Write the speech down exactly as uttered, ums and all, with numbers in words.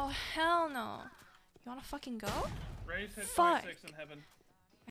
Oh, hell no. You wanna fucking go? Raise hit Fuck. twenty-six in heaven.